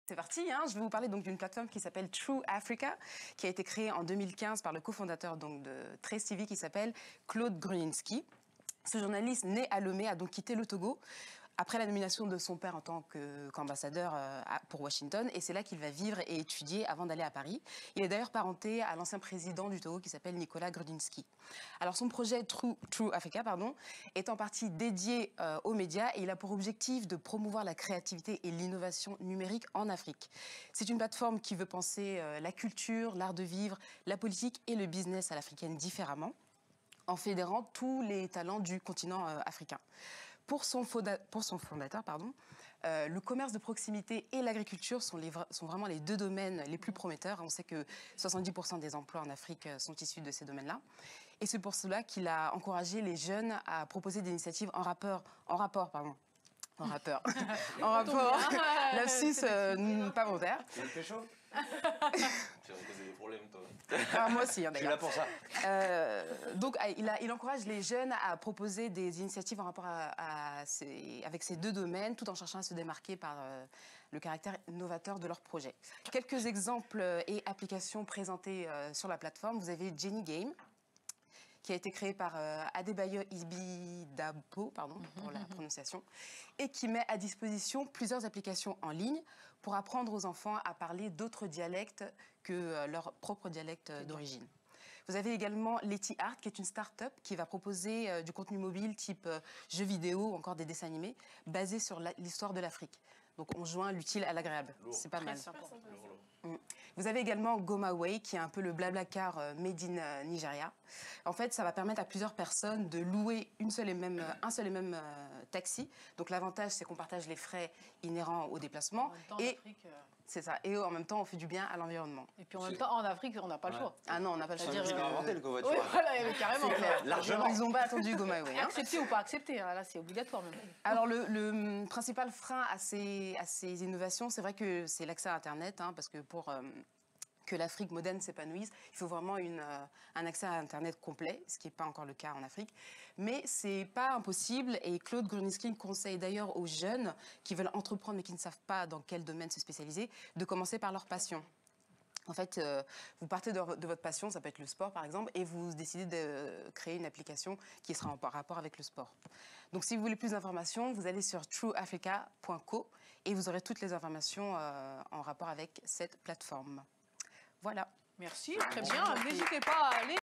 C'est parti, hein. Je vais vous parler donc d'une plateforme qui s'appelle True Africa, qui a été créée en 2015 par le cofondateur donc de Trace TV qui s'appelle Claude Gruninski. Ce journaliste né à Lomé a donc quitté le Togo après la nomination de son père en tant qu'ambassadeur pour Washington, et c'est là qu'il va vivre et étudier avant d'aller à Paris. Il est d'ailleurs parenté à l'ancien président du Togo qui s'appelle Nicolas Gruninski. Alors son projet True Africa est en partie dédié aux médias et il a pour objectif de promouvoir la créativité et l'innovation numérique en Afrique. C'est une plateforme qui veut penser la culture, l'art de vivre, la politique et le business à l'africaine différemment, en fédérant tous les talents du continent africain. Pour son fondateur, le commerce de proximité et l'agriculture sont vraiment les deux domaines les plus prometteurs. On sait que 70% des emplois en Afrique sont issus de ces domaines-là. Et c'est pour cela qu'il a encouragé les jeunes à proposer des initiatives en rapport, lapsus pas volontaire. Tu veux le pécho? Tu vas me causer des problèmes, toi. Ah, moi aussi, hein, je suis là pour ça. Donc, il encourage les jeunes à proposer des initiatives en rapport avec ces deux domaines, tout en cherchant à se démarquer par le caractère novateur de leur projet. Quelques exemples et applications présentées sur la plateforme. Vous avez Jenny Game, qui a été créé par Adebayo Ibidabo, pour la prononciation, et qui met à disposition plusieurs applications en ligne pour apprendre aux enfants à parler d'autres dialectes que leur propre dialecte d'origine. Vous avez également Letty Art, qui est une start-up qui va proposer du contenu mobile type jeux vidéo ou encore des dessins animés basés sur l'histoire de l'Afrique. Donc on joint l'utile à l'agréable. C'est pas mal. Vous avez également GoMaway, qui est un peu le Blablacar made in Nigeria. En fait, ça va permettre à plusieurs personnes de louer un seul et même taxi. Donc l'avantage, c'est qu'on partage les frais inhérents au déplacement. C'est ça. Et en même temps, on fait du bien à l'environnement. Et puis en même temps, en Afrique, on n'a pas le choix. Ah non, on n'a pas le choix. Ils ont inventé le covoiturage. Oui, voilà, carrément. Largement. Ils n'ont pas attendu GoMaway. Accepter ou pas accepter, là, c'est obligatoire même. Alors, le principal frein à ces innovations, c'est vrai que c'est l'accès à Internet, hein, parce que pour que l'Afrique moderne s'épanouisse, il faut vraiment un accès à Internet complet, ce qui n'est pas encore le cas en Afrique. Mais ce n'est pas impossible, et Claude Gruninski conseille d'ailleurs aux jeunes qui veulent entreprendre mais qui ne savent pas dans quel domaine se spécialiser, de commencer par leur passion. En fait, vous partez de votre passion, ça peut être le sport par exemple, et vous décidez de créer une application qui sera en rapport avec le sport. Donc si vous voulez plus d'informations, vous allez sur trueafrica.co et vous aurez toutes les informations en rapport avec cette plateforme. Voilà. Merci, très bien. N'hésitez pas à aller.